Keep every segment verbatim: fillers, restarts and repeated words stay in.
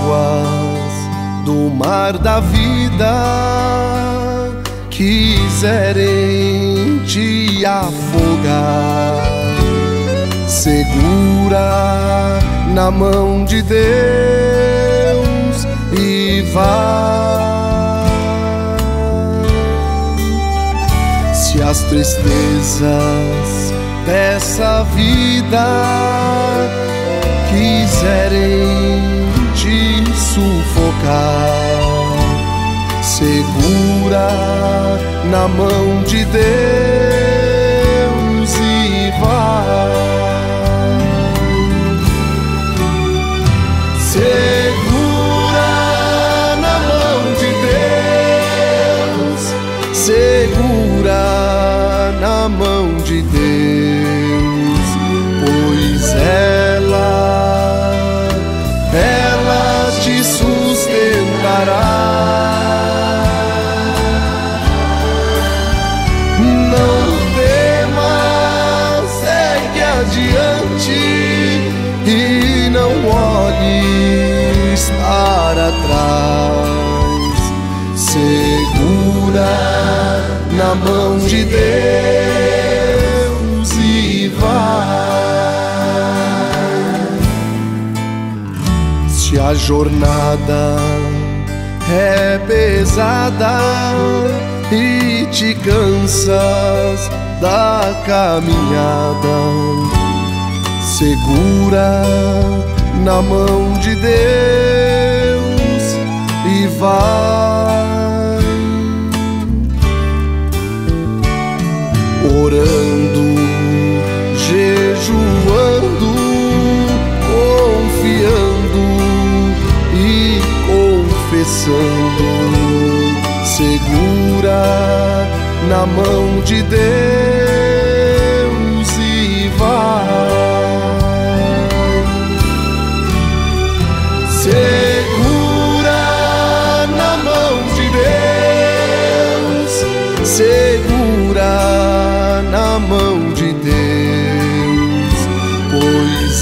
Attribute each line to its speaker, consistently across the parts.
Speaker 1: águas do mar da vida quiserem te afogar, segura na mão de Deus e vai. Se as tristezas dessa vida quiserem te sufocar, segura na mão de Deus e vai. Segura na mão de Deus, segura na mão de Deus, pois ela, ela te sustentará. E não olhes para trás, segura na mão de Deus e vai. Se a jornada é pesada e te cansas da caminhada, segura na mão de Deus e vai. Orando, jejuando, confiando e confessando, segura na mão de Deus e vai. Segura na mão de Deus, segura na mão de Deus, pois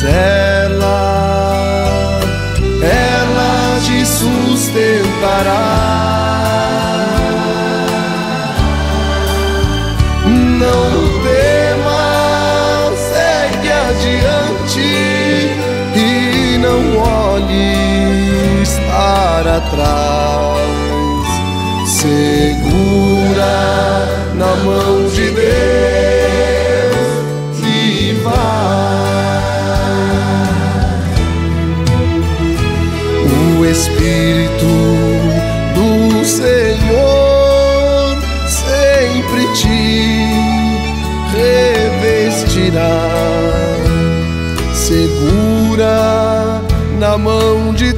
Speaker 1: ela, ela te sustentará. Não temas, segue adiante e não olhes para trás, segura na mão de Deus e vai. O Espírito do Senhor sempre te revestirá, segura na mão de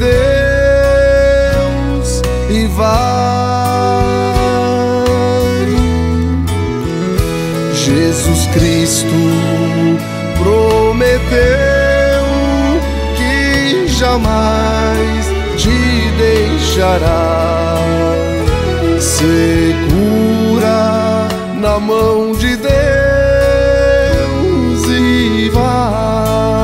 Speaker 1: Deus e vai. Jesus Cristo prometeu que jamais te deixará, segura na mão de Deus e vai.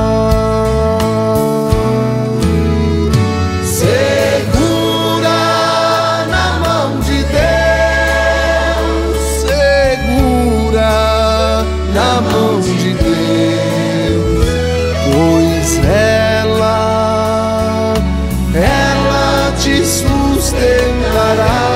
Speaker 1: Na mão de Deus, pois ela, ela te sustentará.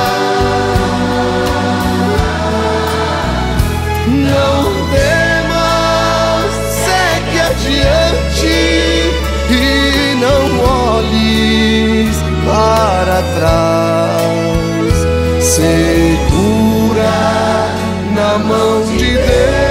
Speaker 1: Não temas, segue adiante e não olhes para trás, segura na mão de Deus.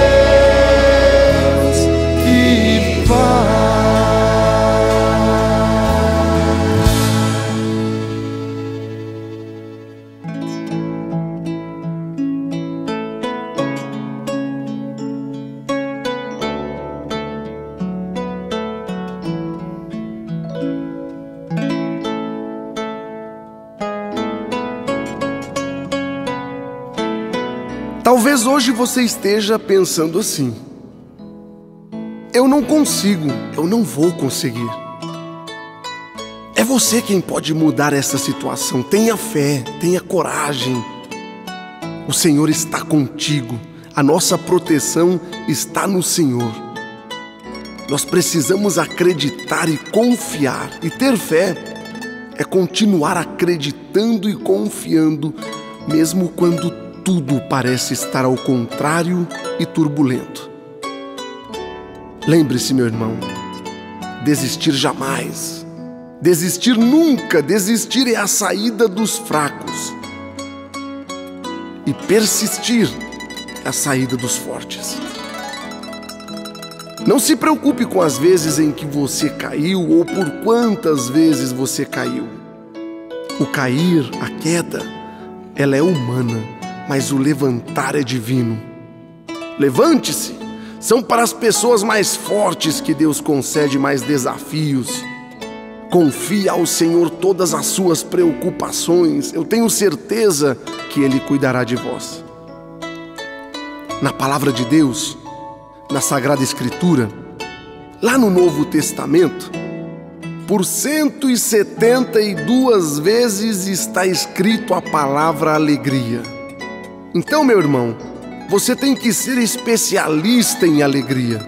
Speaker 1: Talvez hoje você esteja pensando assim: eu não consigo, eu não vou conseguir. É você quem pode mudar essa situação. Tenha fé, tenha coragem. O Senhor está contigo. A nossa proteção está no Senhor. Nós precisamos acreditar e confiar. E ter fé é continuar acreditando e confiando, mesmo quando tudo parece estar ao contrário e turbulento. Lembre-se, meu irmão, desistir jamais. Desistir nunca. Desistir é a saída dos fracos. E persistir é a saída dos fortes. Não se preocupe com as vezes em que você caiu ou por quantas vezes você caiu. O cair, a queda, ela é humana, mas o levantar é divino. Levante-se! São para as pessoas mais fortes que Deus concede mais desafios. Confie ao Senhor todas as suas preocupações. Eu tenho certeza que Ele cuidará de vós. Na palavra de Deus, na Sagrada Escritura, lá no Novo Testamento, por cento e setenta e duas vezes está escrito a palavra alegria. Então, meu irmão, você tem que ser especialista em alegria.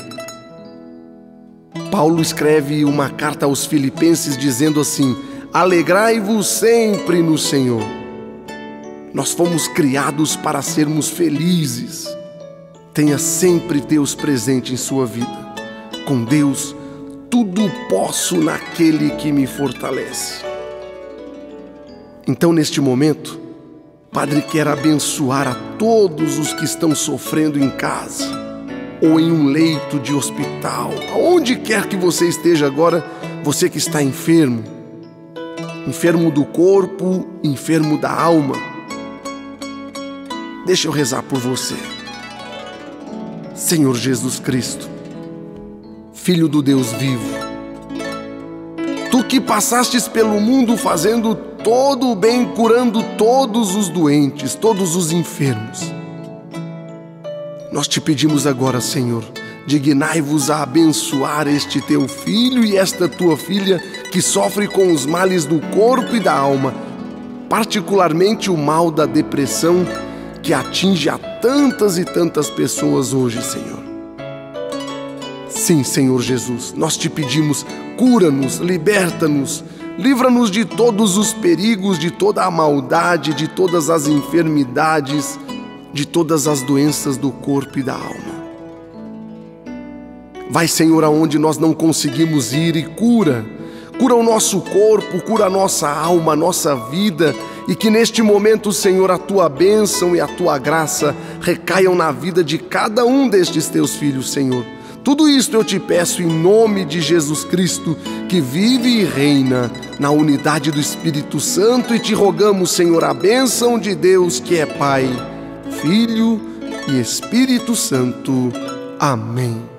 Speaker 1: Paulo escreve uma carta aos Filipenses dizendo assim: alegrai-vos sempre no Senhor. Nós fomos criados para sermos felizes. Tenha sempre Deus presente em sua vida. Com Deus, tudo posso naquele que me fortalece. Então, neste momento, o Padre quer abençoar a todos os que estão sofrendo em casa ou em um leito de hospital, aonde quer que você esteja agora, você que está enfermo, enfermo do corpo, enfermo da alma. Deixa eu rezar por você. Senhor Jesus Cristo, Filho do Deus vivo, Tu que passastes pelo mundo fazendo todo o bem, curando todos os doentes, todos os enfermos, nós te pedimos agora, Senhor, dignai-vos a abençoar este Teu filho e esta Tua filha que sofre com os males do corpo e da alma, particularmente o mal da depressão que atinge a tantas e tantas pessoas hoje, Senhor. Sim, Senhor Jesus, nós te pedimos, cura-nos, liberta-nos, livra-nos de todos os perigos, de toda a maldade, de todas as enfermidades, de todas as doenças do corpo e da alma. Vai, Senhor, aonde nós não conseguimos ir e cura, cura o nosso corpo, cura a nossa alma, a nossa vida, e que neste momento, Senhor, a Tua bênção e a Tua graça recaiam na vida de cada um destes Teus filhos, Senhor. Tudo isto eu te peço em nome de Jesus Cristo, que vive e reina na unidade do Espírito Santo, e te rogamos, Senhor, a bênção de Deus que é Pai, Filho e Espírito Santo. Amém.